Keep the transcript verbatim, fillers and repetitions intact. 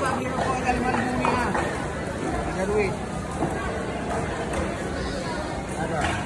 bagi rokok harga lima ribu ni ah. Ada duit. Ada.